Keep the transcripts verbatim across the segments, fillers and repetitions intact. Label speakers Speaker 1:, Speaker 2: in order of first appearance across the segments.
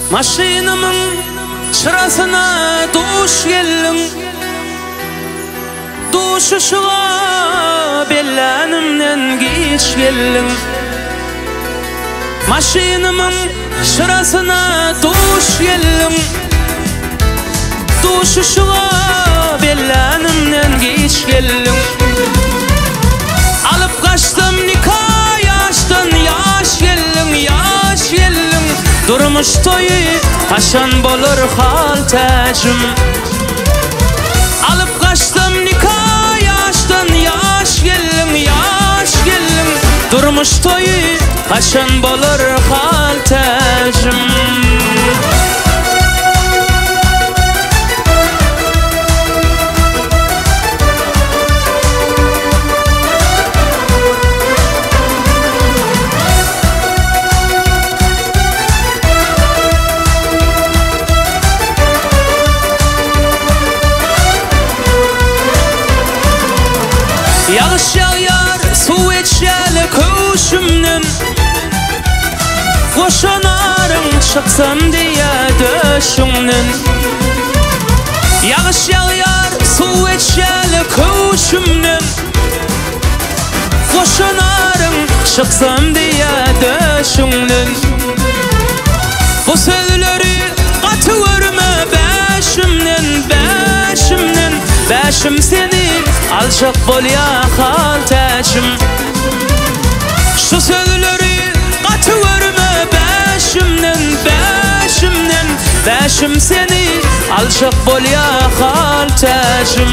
Speaker 1: Maşinamın çırasına duş gelin, duşuşuğa bellanımdan geç gelin. Maşinamın çırasına duş gelin, duşuşuğa bellanımdan geç gelin. Alıp kaçtım nikah yaştan, yaş gelin, yaş gelin. Durmuş toyu kaşan bolur haltacım. Alıp kaçtım nikah yaştan, yaş gelin, yaş gelin. Durmuş toyu kaşan bolur haltacım. Yağış yağar, su içeli kuşumdan, koşanarım çıksam diye döşümden. Yağış yağar, su içeli kuşumdan, koşanarım çıksam diye döşümden. Bu sözleri katı verme beşimden, beşimden. Beşim seni alçak bol ya haltacım. Şu sözleri katı verme beşimden, beşimden. Beşim seni alçak bol ya haltacım.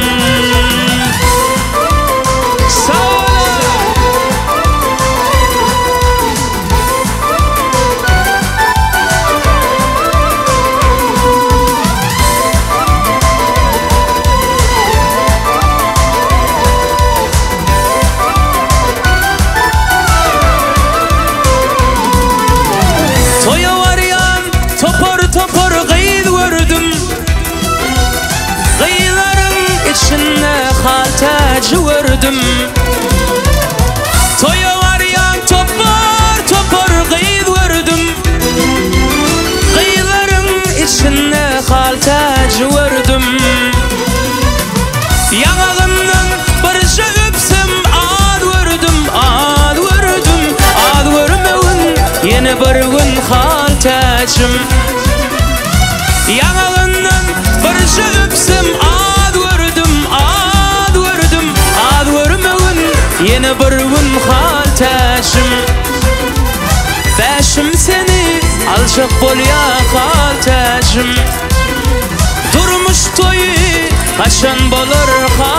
Speaker 1: Sağ ol. Haltacı vurdum. Toya var ya topar topar gıyıl vurdum. Gıyıların içinde haltacı vurdum. Yanağından barışa öpsem ad vurdum, ad vurdum, ad vurmavun yine bir gün haltacım. Yanağından barışa öpsem ad vurdum, ad vurdum, ad vurmavun yine bir gün haltacım. Beşim seni alçak bol ya haltacım. Durmuş toyu kaşan bolur haltacım.